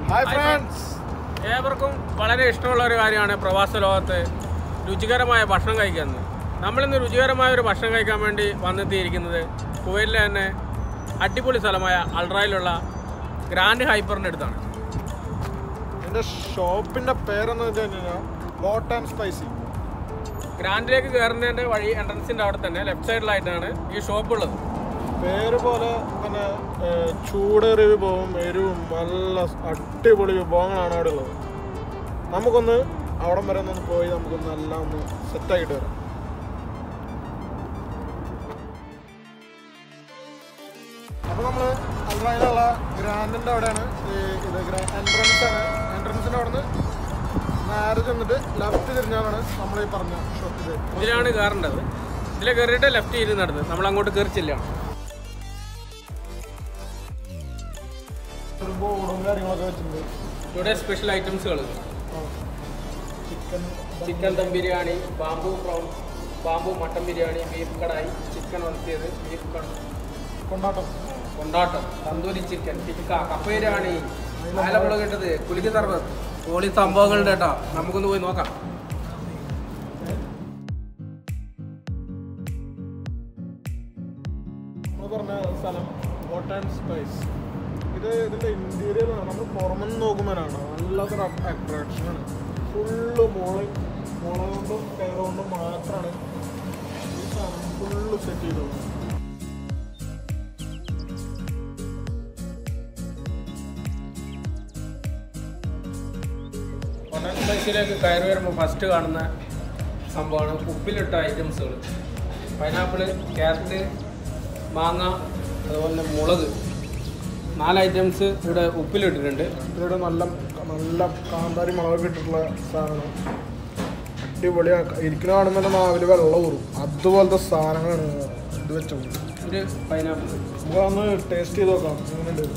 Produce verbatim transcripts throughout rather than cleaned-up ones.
Hi friends, ഏവർക്കും വളരെ ഇഷ്ടമുള്ള ഒരു കാര്യമാണ് പ്രവാസ ലോകത്ത് രുചികരമായ ഭക്ഷണം കഴിക്കുന്നത്. നമ്മളിന്ന് രുചികരമായ ഒരു ഭക്ഷണം കഴിക്കാൻ വേണ്ടി വന്നെത്തിയിരിക്കുന്നത് കുവൈറ്റിലെ തന്നെ അടിപൊളി സ്ഥലമായ അൽറായിലുള്ള ഗ്രാൻഡ് ഹൈപ്പറിൻ്റെ അടുത്താണ്. എൻ്റെ ഷോപ്പിൻ്റെ പേരെന്ന് വെച്ച് കഴിഞ്ഞാൽ ഹോട്ട് ആൻഡ് സ്പൈസി. ഗ്രാൻഡിലേക്ക് കയറുന്നതിൻ്റെ വഴി എൻട്രൻസിൻ്റെ അവിടെ തന്നെ ലെഫ്റ്റ് സൈഡിലായിട്ടാണ് ഈ ഷോപ്പ് ഉള്ളത്. പേര് പോലെ തന്നെ ചൂടേറിയ വിഭവം, എരിവും നല്ല അടിപൊളി വിഭവങ്ങളാണ് അവിടെ ഉള്ളത്. നമുക്കൊന്ന് അവിടം വരെ ഒന്ന് പോയി നമുക്കൊന്ന് എല്ലാം ഒന്ന് സെറ്റാക്കിയിട്ട് വരാം. അപ്പോൾ നമ്മൾ അൽറായിലുള്ള ഗ്രാൻഡിൻ്റെ അവിടെയാണ്. ഇത് എൻട്രൻസ് ആണ്. എൻട്രൻസിൻ്റെ അവിടെ നിന്ന് നേരെ ചെന്നിട്ട് ലെഫ്റ്റ് തിരിഞ്ഞാണ് നമ്മൾ ഈ പറഞ്ഞ ഷോപ്പ്. ഇതിലാണ് കയറേണ്ടത്. ഇതിൽ കയറിയിട്ട് ലെഫ്റ്റ് ഇരുന്നിടത്ത് നമ്മൾ അങ്ങോട്ട് കയറിച്ചില്ല. ബോർഡും കാര്യങ്ങളൊക്കെ വെച്ചിട്ടുണ്ട്. ഇവിടെ സ്പെഷ്യൽ ഐറ്റംസുകൾ chicken chicken dum biryani, bamboo prawn, bamboo mutton biryani, beef kadai, chicken വളർത്തിയത്, ബീഫ് കൊണ്ടാട്ടം കൊണ്ടാട്ടം, തന്തൂരി ചിക്കൻ, ടിക്ക, കപ്പ ബിരിയാണി, ആലപ്പുഴ കേട്ടത്, കുലിക്ക് സർബത്ത്, പോളി സംഭവങ്ങളുണ്ട് കേട്ടോ. നമുക്കൊന്ന് പോയി നോക്കാം. നമ്മൾ പറഞ്ഞ സ്ഥലം ഹോട്ട് ആൻഡ് സ്പൈസ്. ഇത് ഇതിൻ്റെ ഇൻറ്റീരിയറാണ്. നമ്മൾ പുറമെന്ന് നോക്കുമ്പോഴാണ് നല്ലതൊരു അട്രാക്ഷനാണ്. ഫുള്ള് മുള മുള കൊണ്ടും കയറ് കൊണ്ടും മാത്രമാണ് ഈ സാധനം ഫുള്ള് സെറ്റ് ചെയ്തത്. ഹോട്ട് ആൻഡ് സ്പൈസിലേക്ക് കയറി വരുമ്പോൾ ഫസ്റ്റ് കാണുന്ന സംഭവമാണ് ഉപ്പിലിട്ട ഐറ്റംസുകൾ. പൈനാപ്പിള്, ക്യാരറ്റ്, മാങ്ങ, അതുപോലെ തന്നെ മുളക്, നാല് ഐറ്റംസ് ഇവിടെ ഉപ്പിലിട്ടിട്ടുണ്ട്. ഇവിടെ നല്ല നല്ല കാന്താരി മുളകൊക്കെ ഇട്ടിട്ടുള്ള സാധനം അടിപൊളിയാണ്. ഇരിക്കുന്ന കാണുമ്പോൾ നാവിൽ വെള്ളം ഊറും. അതുപോലത്തെ സാധനങ്ങളാണ് ഇത് വെച്ചത്. ഒരു പൈനാപ്പിൾ നമുക്കൊന്ന് ടേസ്റ്റ് ചെയ്ത് നോക്കാം എങ്ങനെയുണ്ട്.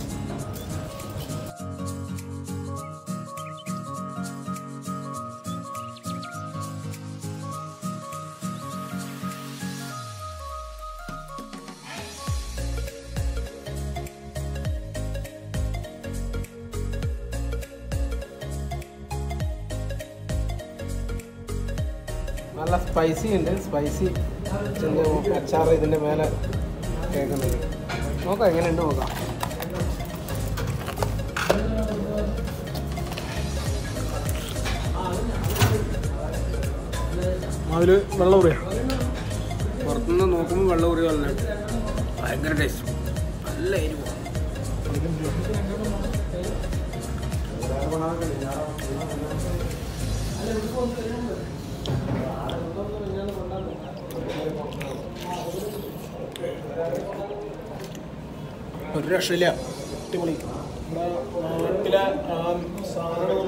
നല്ല സ്പൈസി ഉണ്ട്. സ്പൈസി ചെന്ന് അച്ചാർ ഇതിൻ്റെ മേലെ കേൾക്കുന്നുണ്ട്. നോക്കാം എങ്ങനെയുണ്ട് നോക്കാം. അതിൽ വെള്ളം ഊറിയാ പുറത്തുനിന്ന് നോക്കുമ്പോൾ വെള്ളം ഊറി വല്ല ഭയങ്കര ടേസ്റ്റ്, നല്ല എരിവ്. ഒരു രക്ഷയില്ല, അടിപൊളി. നമ്മുടെ നാട്ടിലെ ആ സാധനങ്ങൾ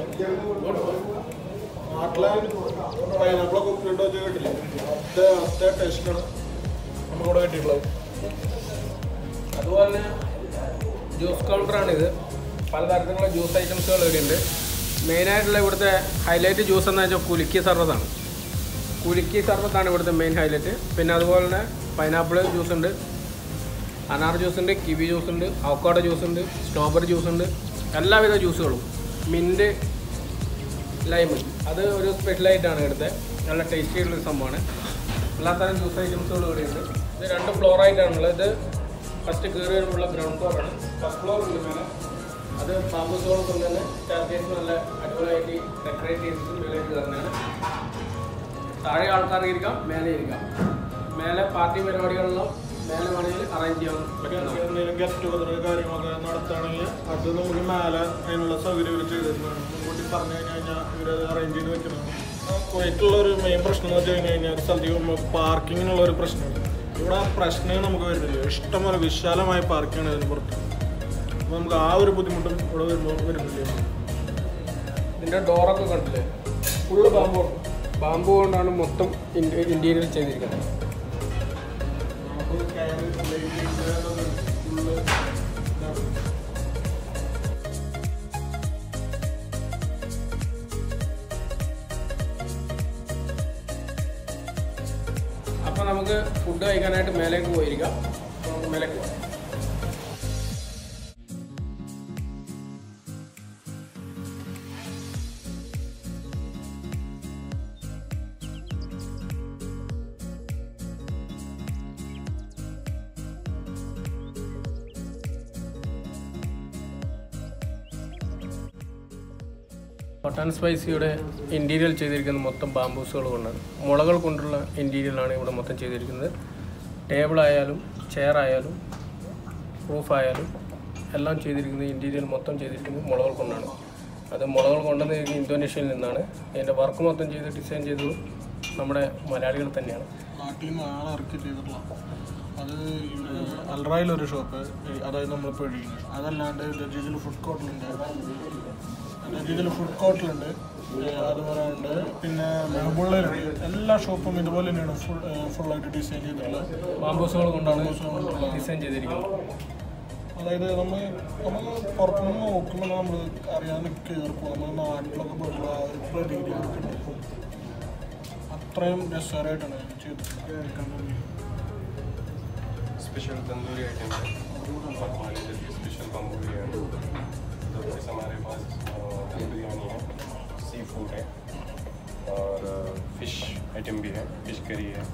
നാട്ടിലെ പൈനാപ്പിളൊക്കെ ഉപ്പിലിട്ട് വെച്ച് കേട്ടില്ലേ, അതേ അതേ ടേസ്റ്റാണ് നമുക്കിവിടെ കിട്ടിയിട്ടുള്ളത്. അതുപോലെ തന്നെ ജ്യൂസ് കൗണ്ടറാണിത്. പലതരത്തിലുള്ള ജ്യൂസ് ഐറ്റംസുകൾ ഇവിടെ ഉണ്ട്. മെയിനായിട്ടുള്ള ഇവിടുത്തെ ഹൈലൈറ്റ് ജ്യൂസ് എന്ന് വെച്ചാൽ കുലുക്കി സർബത്താണ്. കുലുക്കി സർബത്താണ് ഇവിടുത്തെ മെയിൻ ഹൈലൈറ്റ്. പിന്നെ അതുപോലെ തന്നെ പൈനാപ്പിൾ ജ്യൂസ് ഉണ്ട്, അനാർ ജ്യൂസ് ഉണ്ട്, കിവി ജ്യൂസ് ഉണ്ട്, അവക്കാഡോ ജ്യൂസ് ഉണ്ട്, സ്ട്രോബെറി ജ്യൂസ് ഉണ്ട്, എല്ലാവിധ ജ്യൂസുകളും. മിൻറ്റ്, ലൈമ് അത് ഒരു സ്പെഷ്യലായിട്ടാണ് ഇവിടുത്തെ. നല്ല ടേസ്റ്റി ആയിട്ടുള്ളൊരു സംഭവമാണ്. എല്ലാത്തരം ജ്യൂസ് ഐറ്റംസുകളും ഇവിടെ ഉണ്ട്. ഇത് രണ്ട് ഫ്ലോറായിട്ടാണുള്ളത്. ഇത് ഫസ്റ്റ് കയറി വരുമ്പോഴുള്ള ഗ്രൗണ്ട് ഫ്ലോറാണ്. ഫസ്റ്റ് ഫ്ലോർ ഉണ്ട് മേലെ. അത് ബാമ്പൂസുകൾ കൊണ്ട് തന്നെ സ്റ്റാർക്കേഴ്സ് നല്ല അടിപൊളിയായിട്ട് ഡെക്കറേറ്റ് ചെയ്തിട്ട് മേലേക്ക് കയറുന്നതാണ്. താഴെ ആൾക്കാർ ഇരിക്കാം, മേലെ ഇരിക്കാം. മേലെ പാർട്ടി പരിപാടികളെല്ലാം മേലെ വേണമെങ്കിൽ അറേഞ്ച് ചെയ്യാൻ പറ്റും. എന്തെങ്കിലും ഗെറ്റ് ടുഗദർ കാര്യങ്ങളൊക്കെ നടത്തുകയാണെങ്കിൽ അത് നമുക്ക് മേലെ അതിനുള്ള സൗകര്യം ഇവർ ചെയ്തിരുന്നതാണ്. മുൻകൂട്ടി പറഞ്ഞു കഴിഞ്ഞ് കഴിഞ്ഞാൽ ഇവരത് അറേഞ്ച് ചെയ്ത് വെക്കുന്നതാണ്. കുവൈറ്റിലുള്ള ഒരു മെയിൻ പ്രശ്നം എന്ന് വെച്ച് കഴിഞ്ഞ് കഴിഞ്ഞാൽ സ്ഥലത്തേക്ക് പോകുമ്പോൾ പാർക്കിങ്ങിനുള്ള ഒരു പ്രശ്നമാണ്. ഇവിടെ ആ പ്രശ്നമേ നമുക്ക് വരുന്നില്ല. ഇഷ്ടംപോലെ വിശാലമായ പാർക്കിങ്ങാണ് ഇതിന് പുറത്ത്. അപ്പോൾ നമുക്ക് ആ ഒരു ബുദ്ധിമുട്ടും ഇവിടെ വരുമ്പോൾ വരുന്നില്ല. ഇതിൻ്റെ ഡോറൊക്കെ കണ്ടില്ലേ, ഫുള്ള് ബാമ്പു ബാമ്പു കൊണ്ടാണ് മൊത്തം ഇൻറ്റീരിയർ ചെയ്തിരിക്കുന്നത്. അപ്പോൾ നമുക്ക് ഫുഡ് കഴിക്കാനായിട്ട് മേലേക്ക് പോയിരിക്കാം. നമുക്ക് മേലേക്ക് പോകാം. ഹോട്ട് ആൻഡ് സ്പൈസിയുടെ ഇൻറ്റീരിയൽ ചെയ്തിരിക്കുന്നത് മൊത്തം ബാംബൂസുകൾ കൊണ്ടാണ്. മുളകൾ കൊണ്ടുള്ള ഇൻറ്റീരിയലാണ് ഇവിടെ മൊത്തം ചെയ്തിരിക്കുന്നത്. ടേബിളായാലും ചെയറായാലും റൂഫായാലും എല്ലാം ചെയ്തിരിക്കുന്നത് ഇൻറ്റീരിയൽ മൊത്തം ചെയ്തിരിക്കുന്നത് മുളകൾ കൊണ്ടാണ്. അത് മുളകൾ കൊണ്ടുവന്ന് ഇന്തോനേഷ്യയിൽ നിന്നാണ്. അതിൻ്റെ വർക്ക് മൊത്തം ചെയ്ത് ഡിസൈൻ ചെയ്തത് നമ്മുടെ മലയാളികൾ തന്നെയാണ്. നാട്ടിൽ നിന്ന് ആളെ ഇറക്കി ചെയ്തിട്ടുള്ള അത് അൽറായിലൊരു ഷോപ്പ്, അതായത് നമ്മളിപ്പോൾ എഴുതിക്കുന്നത്. അതല്ലാണ്ട് രജീതിൽ ഫുഡ് കോർട്ടിലുണ്ട്, രജീതിൽ ഫുഡ് കോർട്ടിലുണ്ട് അതുപോലെയുണ്ട്. പിന്നെ മെഹബുള്ളയിലുണ്ട്. എല്ലാ ഷോപ്പും ഇതുപോലെ തന്നെയാണ് ഫുൾ ഫുള്ളായിട്ട് ഡിസൈൻ ചെയ്തിട്ടുള്ളത്. ബാംബൂസുകൾ കൊണ്ടാണ് ഡിസൈൻ ചെയ്തിരിക്കുന്നത്. അതായത് നമ്മൾ നമ്മൾ പുറത്തുനിന്ന് നോക്കുമ്പോൾ നമ്മൾ അറിയാതെ കയറിപ്പോൾ നമ്മൾ നാട്ടിലൊക്കെ പോയിട്ടുള്ള ആ ഒരു പ്രതീതി അത്രയും രസകരമായിട്ടാണ് ചെയ്തിട്ടുള്ളത്. स्पेशल तंदूरी आइटम है, पकवान है, स्पेशल बम्बू बिरयानी, तो जैसे हमारे पास दम बिरयानी है, सी फूड है और फिश आइटम भी है, फिश करी है.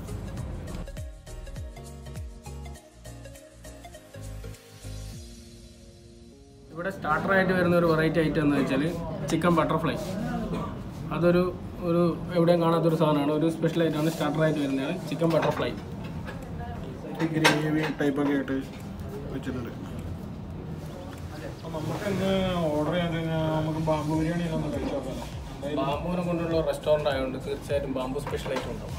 ഇവിടെ സ്റ്റാർട്ടറായിട്ട് വരുന്ന ഒരു വെറൈറ്റി ഐറ്റം എന്ന് വെച്ചാൽ ചിക്കൻ ബട്ടർഫ്ലൈ. അതൊരു ഒരു എവിടെയും കാണാത്തൊരു സാധനമാണ്. ഒരു സ്പെഷ്യൽ ഐറ്റമാണ് സ്റ്റാർട്ടറായിട്ട് വരുന്നതാണ് ചിക്കൻ ബട്ടർഫ്ലൈ. ഗ്രേവി ടൈപ്പൊക്കെ ആയിട്ട് വെച്ചിട്ടുണ്ട്. അപ്പോൾ നമുക്ക് ഇന്ന് ഓർഡർ ചെയ്യാൻ കഴിഞ്ഞാൽ നമുക്ക് ബാംബു ബിരിയാണി ഒന്ന് കഴിച്ചു നോക്കാമല്ലോ. ബാംബൂനെ കൊണ്ടുള്ള റെസ്റ്റോറൻ്റ് ആയതുകൊണ്ട് തീർച്ചയായിട്ടും ബാംബു സ്പെഷ്യൽ ഐറ്റം ഉണ്ടാവും.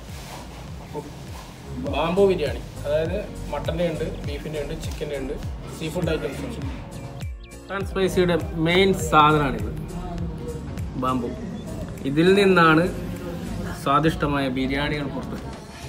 ബാംബു ബിരിയാണി, അതായത് മട്ടൻ്റെ ഉണ്ട്, ബീഫിൻ്റെ ഉണ്ട്, ചിക്കൻ്റെ ഉണ്ട്, സീ ഫുഡ് ഐറ്റംസ് ഉണ്ട്. ഹോട്ട് ആൻഡ് സ്പൈസിയുടെ മെയിൻ സാധനമാണിത്, ബാംബു. ഇതിൽ നിന്നാണ് സ്വാദിഷ്ടമായ ബിരിയാണികൾ പുറത്ത്.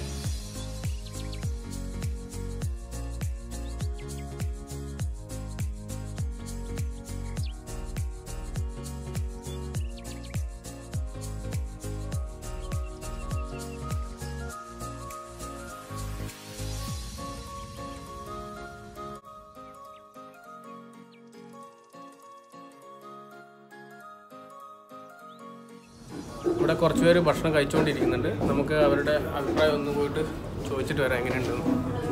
ഇവിടെ കുറച്ച് പേര് ഭക്ഷണം കഴിച്ചുകൊണ്ടിരിക്കുന്നുണ്ട്. നമുക്ക് അവരുടെ അഭിപ്രായം ഒന്ന് പോയിട്ട് ചോദിച്ചിട്ട് വരാം എങ്ങനെയുണ്ടെന്ന്.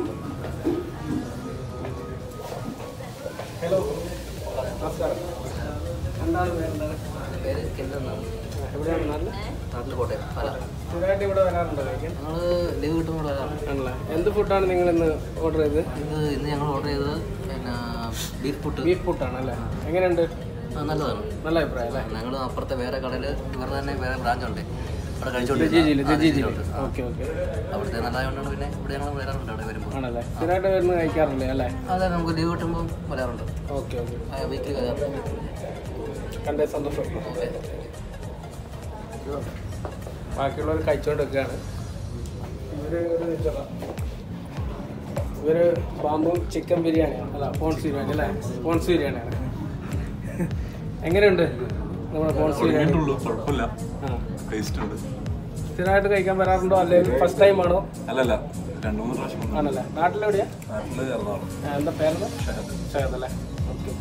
ഹലോ, നമസ്കാരം. എന്താണ് പേരെന്താണ്? പേര് കില്ലെന്നാണ്. എവിടെയാണ് നാട്ടിൽ? നാട്ടിൽ കോട്ടയം പല. സ്ഥിരമായിട്ട് ഇവിടെ വരാറുണ്ടോ കഴിക്കാൻ? ഞങ്ങൾ ലീവ് കിട്ടുമ്പോൾ വരാറുണ്ട്. ആണല്ലേ. എന്ത് ഫുഡാണ് നിങ്ങൾ ഇന്ന് ഓർഡർ ചെയ്തത്? ഇത് ഇന്ന് ഞങ്ങൾ ഓർഡർ ചെയ്തത് പിന്നെ ബീഫ് പുട്ട്. ബീഫ് പുട്ടാണല്ലേ. എങ്ങനെയുണ്ട്? നല്ലതാണ്, നല്ല അഭിപ്രായം അല്ലേ? ഞങ്ങൾ അപ്പുറത്തെ വേറെ കടയിൽ ഇവരുടെ തന്നെ വേറെ ബ്രാഞ്ച് ഉണ്ട്, അവിടെ രജീജിയിൽ. കഴിച്ചോണ്ടിരിക്കുന്നത്. Okay okay. അവിടുത്തെ നല്ലതായതുകൊണ്ടാണ് പിന്നെ ഇവിടെ ഞങ്ങൾ വരാറുണ്ട് അവിടെ വരുമ്പോൾ. ആണല്ലേ. സ്ഥിരമായിട്ട് വരുന്ന കഴിക്കാറില്ലേ അല്ലേ? അതെ, നമുക്ക് ലീവ് കിട്ടുമ്പോൾ വരാറുണ്ട്. Okay okay. വീക്കിലി വരാറുണ്ട്. കണ്ടേ സന്തോഷം. ബാക്കിയുള്ളവർ കഴിച്ചുകൊണ്ട് വെക്കുകയാണ്. ഇവര് ഇവര് ബാംബു ചിക്കൻ ബിരിയാണിയാണ്, അല്ല പോൺസ് ബിരിയാണി അല്ലേ? പോൺസ് ബിരിയാണിയാണ്. എങ്ങനെയുണ്ട് നമ്മുടെ പോൺസ് ബിരിയാണി? ആ, സ്ഥിരമായിട്ട് കഴിക്കാൻ വരാറുണ്ടോ അല്ലെങ്കിൽ ഫസ്റ്റ് ടൈം ആണോ? അല്ലല്ല, രണ്ടു മൂന്ന് പ്രാവശ്യം. ആണല്ലേ. നാട്ടിലെവിടെയാ? നാട്ടില് എറണാകുളം. എന്താ പേരെന്താ? ഷഹദ് അല്ലേ? ഓക്കെ.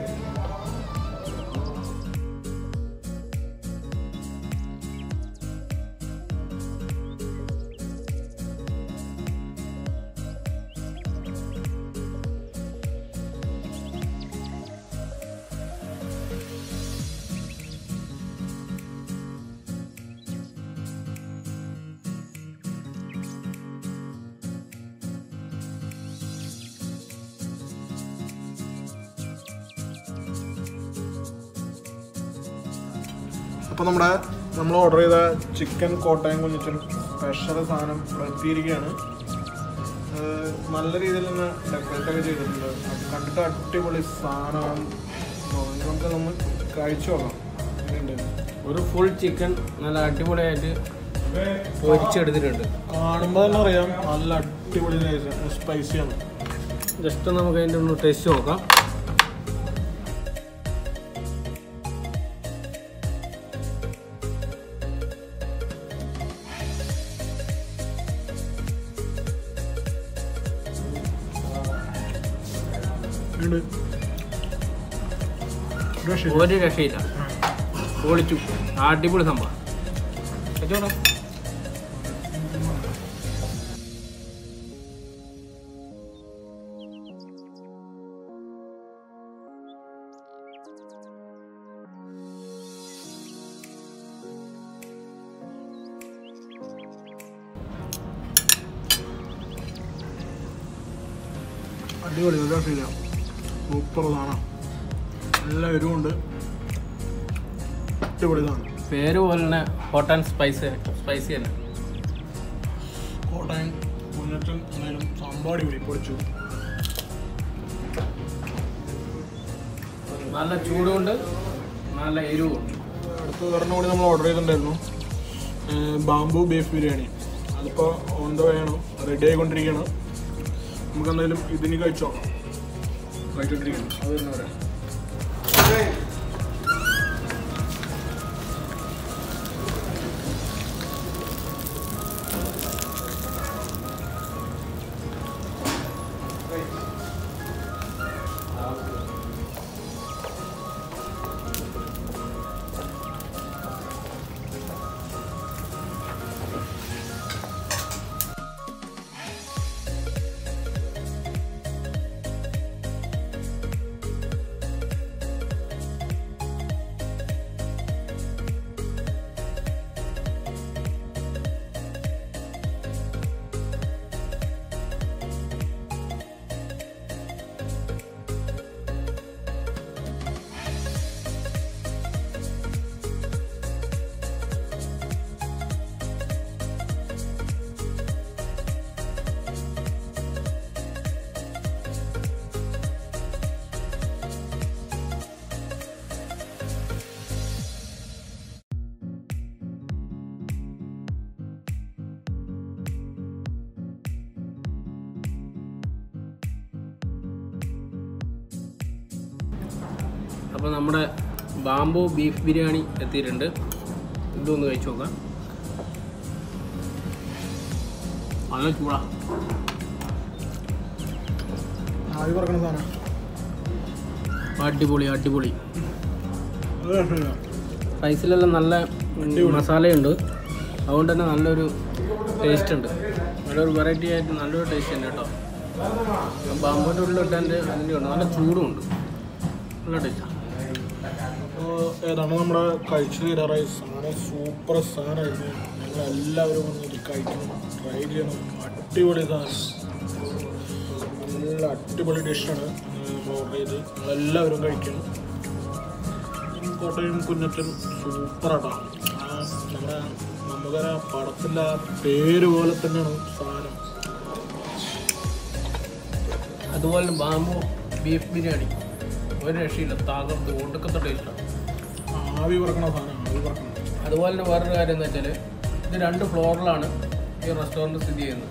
അപ്പോൾ നമ്മുടെ നമ്മൾ ഓർഡർ ചെയ്ത ചിക്കൻ കോട്ടയം കുഞ്ഞിച്ചൻ സ്പെഷ്യൽ സാധനം എത്തിയിരിക്കുകയാണ്. നല്ല രീതിയിൽ തന്നെ ഡെക്കറേറ്റ് ഒക്കെ ചെയ്തിട്ടുണ്ട്. കണ്ടിട്ട് അടിപൊളി സാധനം. നമുക്ക് നമ്മൾ കഴിച്ചു നോക്കാം എങ്ങനെയുണ്ട്. ഒരു ഫുൾ ചിക്കൻ നല്ല അടിപൊളിയായിട്ട് പൊരിച്ചെടുത്തിട്ടുണ്ട്. കാണുമ്പോൾ തന്നെ അറിയാം നല്ല അടിപൊളി സ്പൈസിയാണ്. ജസ്റ്റ് നമുക്ക് അതിൻ്റെ ഒന്ന് ടേസ്റ്റ് നോക്കാം. ഒരു രക്ഷയില്ല, പൊളിച്ചു. അടിപൊളി സംഭവം. കഴിച്ചോളാം. അടിപൊളി ഒരു രക്ഷയില്ല സൂപ്പർ സാധനം നല്ല എരിവുണ്ട് അടിപൊളി സാധനം പേര് പോലെ തന്നെ ഹോട്ട് ആൻഡ് സ്പൈസി സ്പൈസി തന്നെ കോട്ടയം കുഞ്ഞത്തും എന്നാലും സാമ്പാടി പോയി പൊടിച്ചു നല്ല ചൂടുകൊണ്ട് നല്ല എരിവുണ്ട്. അടുത്ത ഒരെണ്ണം കൂടി നമ്മൾ ഓർഡർ ചെയ്തിട്ടുണ്ടായിരുന്നു ബാംബു ബീഫ് ബിരിയാണി അതിപ്പോൾ ഓൺ ദ വേ ആണ് റെഡി ആയിക്കൊണ്ടിരിക്കുകയാണ് നമുക്ക് എന്തായാലും ഇതിന് കഴിച്ചോ കഴിച്ചോണ്ടിരിക്കണം അത് തന്നെ പറയാം അപ്പോൾ നമ്മുടെ ബാംബു ബീഫ് ബിരിയാണി എത്തിയിട്ടുണ്ട്. ഇതൊന്ന് കഴിച്ചു നോക്കാം. നല്ല ചൂടാ ആവി പറക്കണ സാധനം അടിപൊളി അടിപൊളി. അത് രക്ഷയില്ല റൈസിലെല്ലാം നല്ല മസാലയുണ്ട്, അതുകൊണ്ട് തന്നെ നല്ലൊരു ടേസ്റ്റ് ഉണ്ട്. നല്ലൊരു വെറൈറ്റി ആയിട്ട് നല്ലൊരു ടേസ്റ്റ് ഉണ്ട് കേട്ടോ. ബാംബുവിൻ്റെ ഉള്ളിലിട്ടതിൻ്റെ അതിൻ്റെ ഉണ്ട്, നല്ല ചൂടുമുണ്ട്, നല്ല ടേസ്റ്റാണ്. അപ്പോൾ ഏതാണ് നമ്മുടെ കഴിച്ചു തീരാറായി. സാധനം സൂപ്പർ സാധനമായിരുന്നു. ഞങ്ങളെല്ലാവരും വന്നിട്ട് കഴിക്കണം, ട്രൈ ചെയ്യണം. അടിപൊളി സാധനം, നല്ല അടിപൊളി ഡിഷാണ് നമ്മൾ ഓർഡർ ചെയ്ത്. ഞങ്ങളെല്ലാവരും കഴിക്കണം. കോട്ടയം കുഞ്ഞത്തും സൂപ്പറാട്ടോ. നമ്മുടെ നമുക്കറിയ പടത്തിൻ്റെ പേര് പോലെ തന്നെയാണ് സാധനം. അതുപോലെ ബാംബു ബീഫ് ബിരിയാണി ഒരു രക്ഷയില്ല, താകർത്ത് ഒടുക്കത്തെ ടേസ്റ്റാണ്. ആവി പറക്കണ സാധനം, ആവി പറക്കണം. അതുപോലെ തന്നെ വേറൊരു കാര്യം എന്ന് വെച്ചാൽ ഇത് രണ്ട് ഫ്ലോറിലാണ് ഈ റെസ്റ്റോറൻറ്റ് സ്ഥിതി ചെയ്യുന്നത്.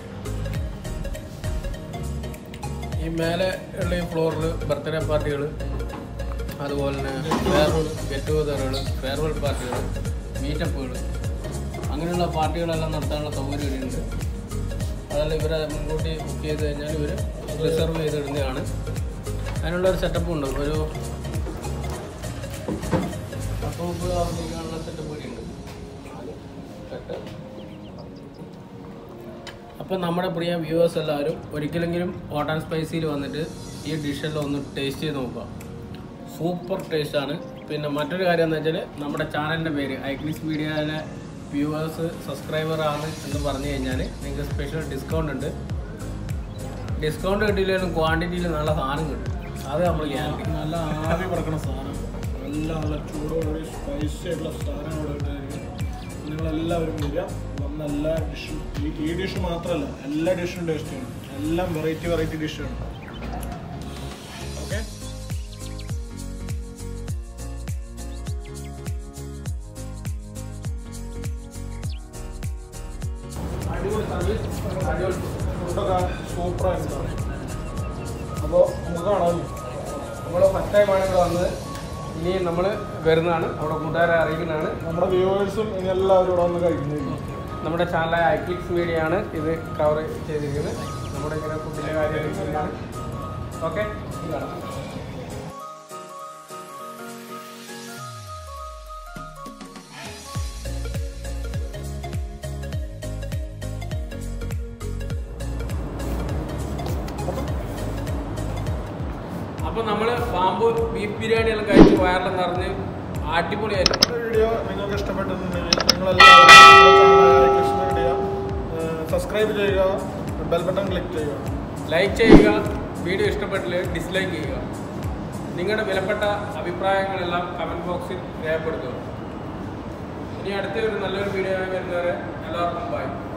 ഈ മേലെ ഉള്ള ഈ ഫ്ലോറിൽ ബർത്ത്ഡേ പാർട്ടികൾ, അതുപോലെ തന്നെ ഫെയർവെൽ ഗെറ്റ് ടുഗദറുകൾ, ഫെയർവെൽ പാർട്ടികൾ, മീറ്റപ്പുകൾ, അങ്ങനെയുള്ള പാർട്ടികളെല്ലാം നടത്താനുള്ള സൗകര്യം ഇവിടെയുണ്ട്. അതെല്ലാം ഇവരെ മുൻകൂട്ടി ബുക്ക് ചെയ്ത് കഴിഞ്ഞാൽ ഇവർ റിസർവ് ചെയ്തിടുന്നതാണ്. അതിനുള്ളൊരു സെറ്റപ്പ് ഉണ്ട്, ഒരു പത്ത് മുപ്പത് ആവുമ്പോഴേക്കാനുള്ള സെറ്റപ്പ് കൂടി ഉണ്ട്. അപ്പോൾ നമ്മുടെ പ്രിയ വ്യൂവേഴ്സ് എല്ലാവരും ഒരിക്കലെങ്കിലും ഹോട്ട് ആൻഡ് സ്പൈസിയിൽ വന്നിട്ട് ഈ ഡിഷെല്ലാം ഒന്ന് ടേസ്റ്റ് ചെയ്ത് നോക്കുക. സൂപ്പർ ടേസ്റ്റാണ്. പിന്നെ മറ്റൊരു കാര്യം എന്ന് വെച്ചാൽ നമ്മുടെ ചാനലിൻ്റെ പേര് ഐക്ലിസ് മീഡിയയിലെ വ്യൂവേഴ്സ് സബ്സ്ക്രൈബറാണ് എന്ന് പറഞ്ഞു കഴിഞ്ഞാൽ നിങ്ങൾക്ക് സ്പെഷ്യൽ ഡിസ്കൗണ്ട് ഉണ്ട്. ഡിസ്കൗണ്ട് കിട്ടിയില്ലെങ്കിലും ക്വാണ്ടിറ്റിയിൽ നല്ല സാധനം കിട്ടും, അത് നമ്മൾ ഗ്യാരണ്ടി. നല്ല ആവി പറക്കണ സാധനം, നല്ല നല്ല ചൂടോടെ സ്പൈസി ആയിട്ടുള്ള സാധനം ഇവിടെ ഉണ്ടായിരിക്കും. നിങ്ങളെല്ലാവരും വരിക, വന്ന എല്ലാ ഡിഷും ഈ ഈ ഡിഷ് മാത്രമല്ല എല്ലാ ഡിഷും ടേസ്റ്റ് ചെയ്യണം. എല്ലാം വെറൈറ്റി വെറൈറ്റി ഡിഷാണ്. ഓക്കെ, അടിപൊളി സർവീസ്, അടിപൊളി ഫുഡൊക്കെ സൂപ്പറായിട്ടാണ്. അപ്പോൾ നമുക്ക് കാണാമല്ലോ. നമ്മൾ ഫസ്റ്റ് ടൈമാണ് ഇവിടെ വന്നത്, ഇനി നമ്മൾ വരുന്നതാണ്, നമ്മുടെ കൂട്ടുകാരെ അറിയിക്കുന്നതാണ്. നമ്മുടെ വ്യൂവേഴ്സും ഇനി എല്ലാവരും ഇവിടെ വന്ന് കഴിക്കുന്നതായിരിക്കും. നമ്മുടെ ചാനലായ ഐക്ലിക്സ് മീഡിയ ആണ് ഇത് കവർ ചെയ്തിരിക്കുന്നത്. നമ്മുടെ ഇങ്ങനെ ഫുഡിൻ്റെ കാര്യം ഓക്കെ. അപ്പോൾ നമ്മൾ ബാംബു ബീഫ് ബിരിയാണി എല്ലാം കഴിച്ച് വയറെല്ലാം നിറഞ്ഞ് അടിപൊളിയായിരുന്നു. വീഡിയോ നിങ്ങൾക്ക് ഇഷ്ടപ്പെട്ടിട്ടുണ്ടെങ്കിൽ നിങ്ങളെല്ലാവരും സബ്സ്ക്രൈബ് ചെയ്യുക, ബെൽ ബട്ടൺ ക്ലിക്ക് ചെയ്യുക, ലൈക്ക് ചെയ്യുക, വീഡിയോ ഇഷ്ടപ്പെട്ടില്ലെങ്കിൽ ഡിസ്ലൈക്ക് ചെയ്യുക. നിങ്ങളുടെ വിലപ്പെട്ട അഭിപ്രായങ്ങളെല്ലാം കമൻറ്റ് ബോക്സിൽ രേഖപ്പെടുത്തുക. ഇനി അടുത്ത ഒരു നല്ലൊരു വീഡിയോ വരുന്നവരെ എല്ലാവർക്കും ബൈ.